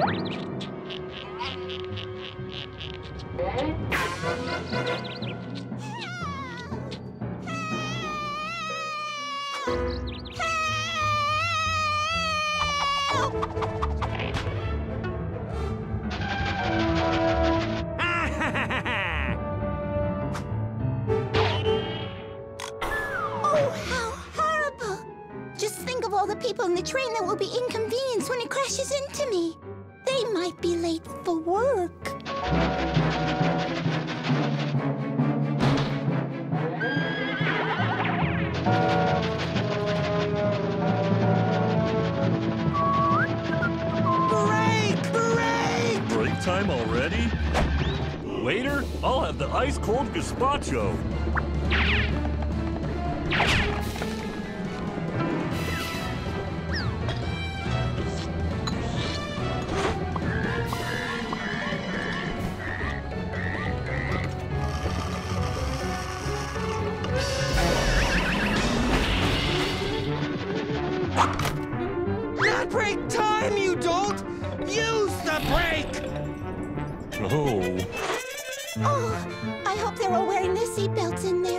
People in the train that will be inconvenienced when it crashes into me. They might be late for work. Break! Break! Break time already? Waiter, I'll have the ice-cold gazpacho. Not break time, you dolt! Use the brake! Oh. Oh, I hope they're all wearing their seatbelts in there.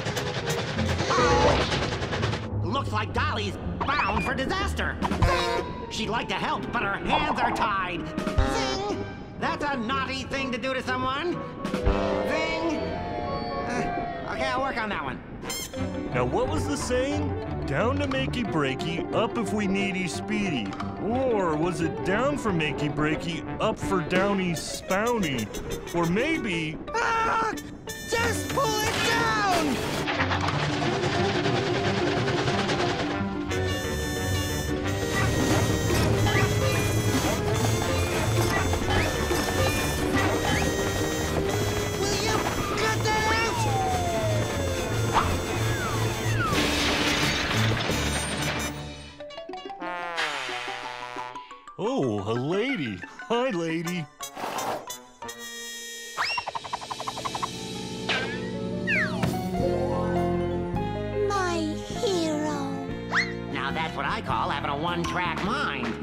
Oh! Looks like Golly's bound for disaster. She'd like to help, but her hands are tied. Zing! That's a naughty thing to do to someone. Zing! Okay, I'll work on that one. Now what was the saying? Down to makey breaky, up if we needy speedy. Or was it down for makey breaky, up for downy spouny? Or maybe... Ah! Just pull it down! Will you cut that out? Oh, a lady. Hi, lady. My hero. Now that's what I call having a one-track mind.